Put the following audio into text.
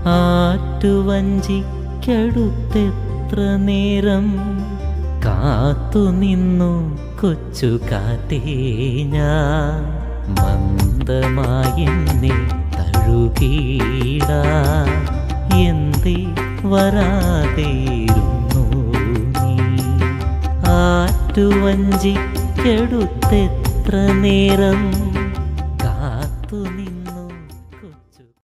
ആറ്റുവഞ്ചിക്കടുത്തെത്ര നേരം കാത്തുനിന്നു കൊച്ചു കാറ്റേ ഞാൻ മന്ദമായെന്നെ തഴുകീടാ എന്തേ വരാതെയിരുന്നു നീ ആറ്റുവഞ്ചിക്കടുത്തെത്ര നേരം